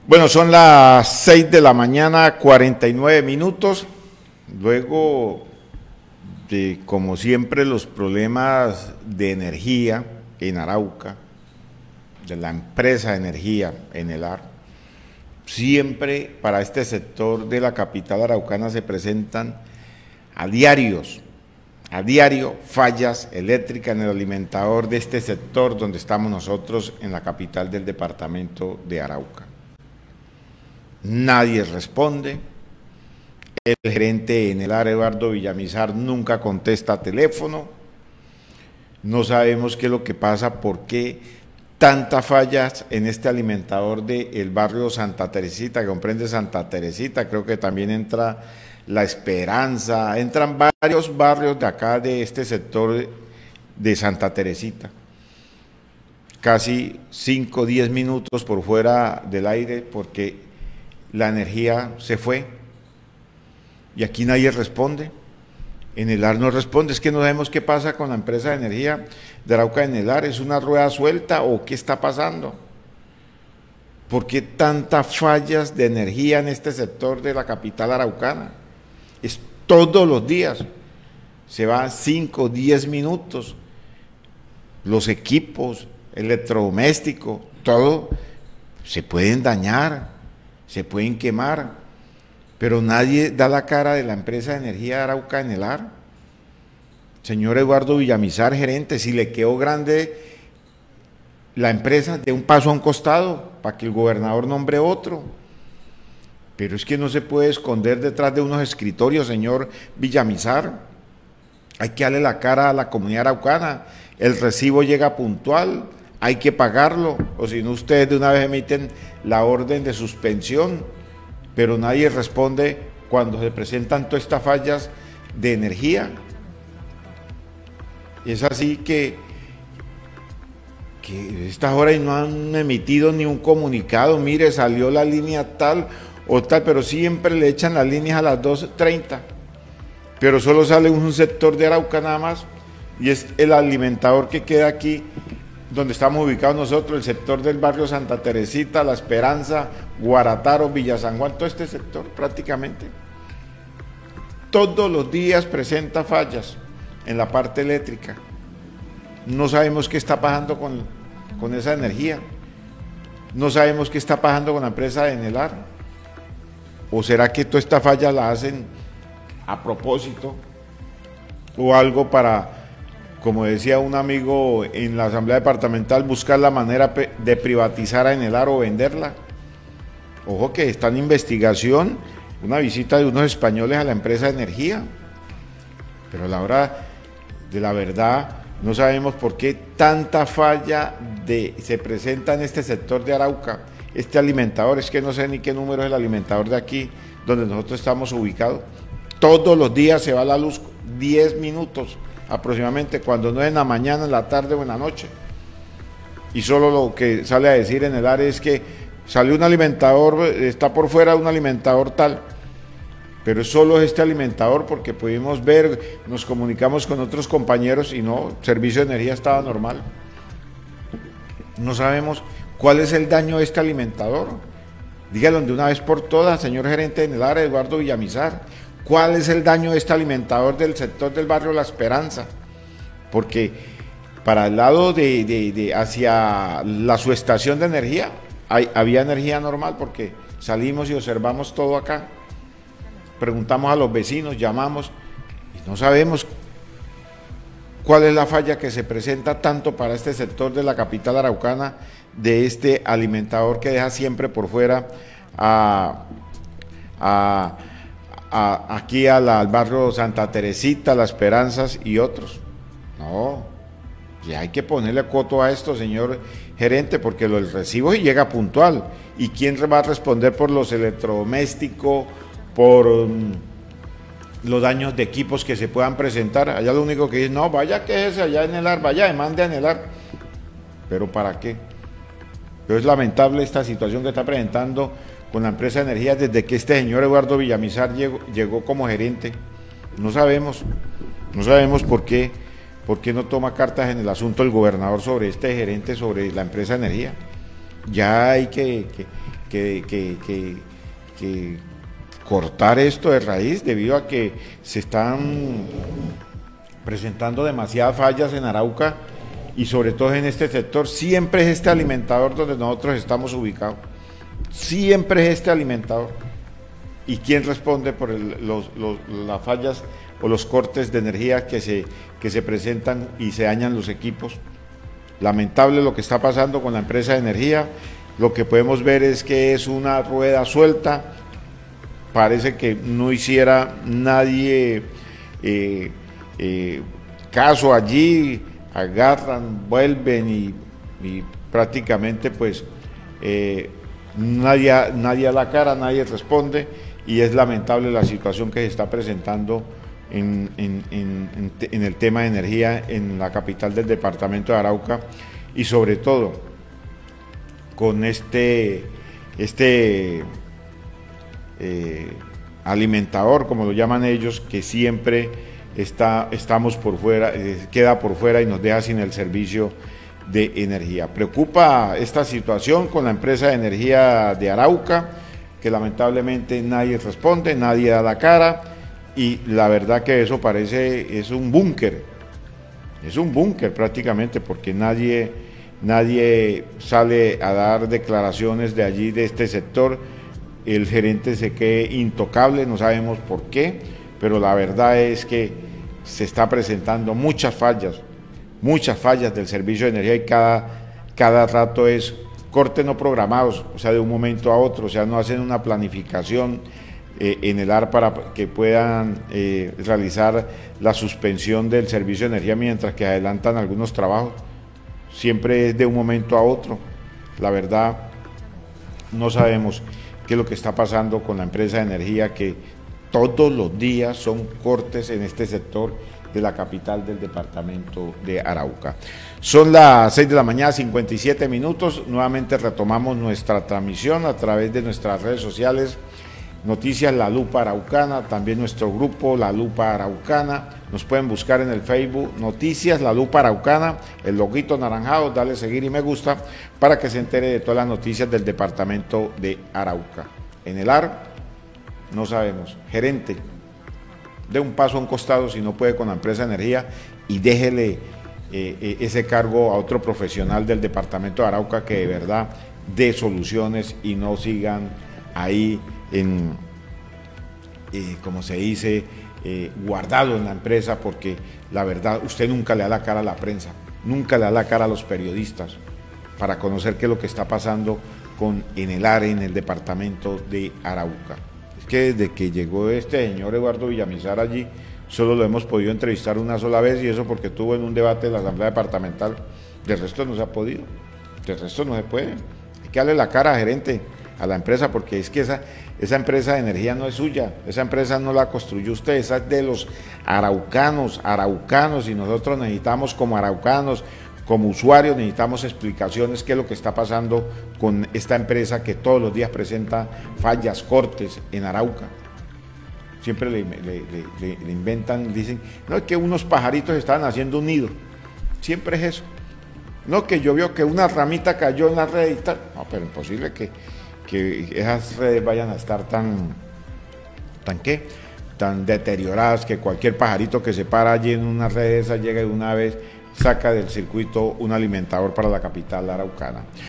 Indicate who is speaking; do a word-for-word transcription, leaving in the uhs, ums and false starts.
Speaker 1: Bueno, son las seis de la mañana, cuarenta y nueve minutos. Luego de, como siempre, los problemas de energía en Arauca, de la empresa de energía Enelar, siempre para este sector de la capital araucana se presentan a diarios, a diario fallas eléctricas en el alimentador de este sector donde estamos nosotros en la capital del departamento de Arauca. Nadie responde, el gerente Enelar, Eduardo Villamizar, nunca contesta teléfono, no sabemos qué es lo que pasa, por qué tantas fallas en este alimentador del barrio Santa Teresita, que comprende Santa Teresita, creo que también entra La Esperanza, entran varios barrios de acá de este sector de Santa Teresita, casi cinco o diez minutos por fuera del aire porque la energía se fue y aquí nadie responde. Enelar no responde, es que no sabemos qué pasa con la empresa de energía de Arauca Enelar, ¿es una rueda suelta o qué está pasando? ¿Por qué tantas fallas de energía en este sector de la capital araucana? Es todos los días, se va cinco o diez minutos, los equipos electrodomésticos, todo se pueden dañar, se pueden quemar, pero nadie da la cara de la empresa de energía de Arauca Enelar. Señor Eduardo Villamizar, gerente, si le quedó grande la empresa, de un paso a un costado para que el gobernador nombre otro. Pero es que no se puede esconder detrás de unos escritorios, señor Villamizar. Hay que darle la cara a la comunidad araucana. El recibo llega puntual, hay que pagarlo, o si no ustedes de una vez emiten la orden de suspensión, pero nadie responde cuando se presentan todas estas fallas de energía. Es así que, que a estas horas no han emitido ni un comunicado, mire, salió la línea tal o tal, pero siempre le echan las líneas a las dos treinta, pero solo sale un sector de Arauca nada más, y es el alimentador que queda aquí, donde estamos ubicados nosotros, el sector del barrio Santa Teresita, La Esperanza, Guarataro, Villa San Juan, todo este sector prácticamente. Todos los días presenta fallas en la parte eléctrica. No sabemos qué está pasando con, con esa energía. No sabemos qué está pasando con la empresa de Enelar. ¿O será que toda esta falla la hacen a propósito? O algo para, como decía un amigo en la asamblea departamental, buscar la manera de privatizar a Enelar o venderla. Ojo que está en investigación una visita de unos españoles a la empresa de energía, pero a la hora de la verdad no sabemos por qué tanta falla de, se presenta en este sector de Arauca. Este alimentador, es que no sé ni qué número es el alimentador de aquí, donde nosotros estamos ubicados. Todos los días se va la luz diez minutos aproximadamente, cuando no es en la mañana, en la tarde o en la noche. Y solo lo que sale a decir en el área es que salió un alimentador, está por fuera un alimentador tal, pero solo es este alimentador porque pudimos ver, nos comunicamos con otros compañeros y no, el servicio de energía estaba normal. No sabemos cuál es el daño de este alimentador. Dígalo de una vez por todas, señor gerente de Enelar, Eduardo Villamizar. ¿Cuál es el daño de este alimentador del sector del barrio La Esperanza? Porque para el lado de, de, de hacia la subestación de energía, hay, había energía normal porque salimos y observamos todo acá. Preguntamos a los vecinos, llamamos y no sabemos cuál es la falla que se presenta tanto para este sector de la capital araucana, de este alimentador que deja siempre por fuera a... a A, aquí a la, al barrio Santa Teresita, Las Esperanzas y otros. No, ya hay que ponerle coto a esto, señor gerente, porque lo del recibo llega puntual. ¿Y quién va a responder por los electrodomésticos, por um, los daños de equipos que se puedan presentar? Allá lo único que dice, no, vaya que es allá en Enelar, vaya, demande a Enelar. ¿Pero para qué? Pero es lamentable esta situación que está presentando con la empresa de energía desde que este señor Eduardo Villamizar llegó, llegó como gerente. No sabemos, no sabemos por qué, por qué no toma cartas en el asunto el gobernador sobre este gerente, sobre la empresa de energía. Ya hay que, que que, que, que, que cortar esto de raíz debido a que se están presentando demasiadas fallas en Arauca y sobre todo en este sector. Siempre es este alimentador donde nosotros estamos ubicados, siempre es este alimentador. ¿Y quién responde por el, los, los, las fallas o los cortes de energía que se, que se presentan y se dañan los equipos? Lamentable lo que está pasando con la empresa de energía. Lo que podemos ver es que es una rueda suelta, parece que no hiciera nadie eh, eh, caso allí, agarran, vuelven y, y prácticamente pues eh, nadie, nadie a la cara, nadie responde, y es lamentable la situación que se está presentando en, en, en, en el tema de energía en la capital del departamento de Arauca, y sobre todo con este, este eh, alimentador, como lo llaman ellos, que siempre está, estamos por fuera, eh, queda por fuera y nos deja sin el servicio de energía. Preocupa esta situación con la empresa de energía de Arauca, que lamentablemente nadie responde, nadie da la cara, y la verdad que eso parece, es un búnker, es un búnker prácticamente, porque nadie, nadie sale a dar declaraciones de allí, de este sector. El gerente se queda intocable, no sabemos por qué, pero la verdad es que se está presentando muchas fallas, muchas fallas del servicio de energía, y cada, cada rato es cortes no programados, o sea, de un momento a otro, o sea, no hacen una planificación eh, en el A R para que puedan eh, realizar la suspensión del servicio de energía mientras que adelantan algunos trabajos. Siempre es de un momento a otro. La verdad, no sabemos qué es lo que está pasando con la empresa de energía, que todos los días son cortes en este sector de la capital del departamento de Arauca. Son las seis de la mañana, cincuenta y siete minutos. Nuevamente retomamos nuestra transmisión a través de nuestras redes sociales, Noticias La Lupa Araucana, también nuestro grupo La Lupa Araucana. Nos pueden buscar en el Facebook Noticias La Lupa Araucana, el loguito anaranjado, dale seguir y me gusta para que se entere de todas las noticias del departamento de Arauca. En el A R, no sabemos. Gerente, dé un paso a un costado si no puede con la empresa de energía y déjele eh, ese cargo a otro profesional del departamento de Arauca que de verdad dé soluciones y no sigan ahí en, eh, como se dice, eh, guardado en la empresa, porque la verdad usted nunca le da la cara a la prensa, nunca le da la cara a los periodistas para conocer qué es lo que está pasando con, en el A R E, en el departamento de Arauca. Es que desde que llegó este señor Eduardo Villamizar allí, solo lo hemos podido entrevistar una sola vez, y eso porque estuvo en un debate de la Asamblea Departamental. Del resto no se ha podido, del resto no se puede. Hay que darle la cara, gerente, a la empresa, porque es que esa, esa empresa de energía no es suya, esa empresa no la construyó usted, esa es de los araucanos, araucanos, y nosotros necesitamos como araucanos, como usuarios, necesitamos explicaciones qué es lo que está pasando con esta empresa que todos los días presenta fallas, cortes en Arauca. Siempre le, le, le, le inventan, dicen, no, es que unos pajaritos estaban haciendo un nido, siempre es eso. No, que llovió, que una ramita cayó en la red y tal. No, pero imposible que, que esas redes vayan a estar tan, tan ¿qué? tan deterioradas, que cualquier pajarito que se para allí en una red esa llega de una vez, saca del circuito un alimentador para la capital araucana.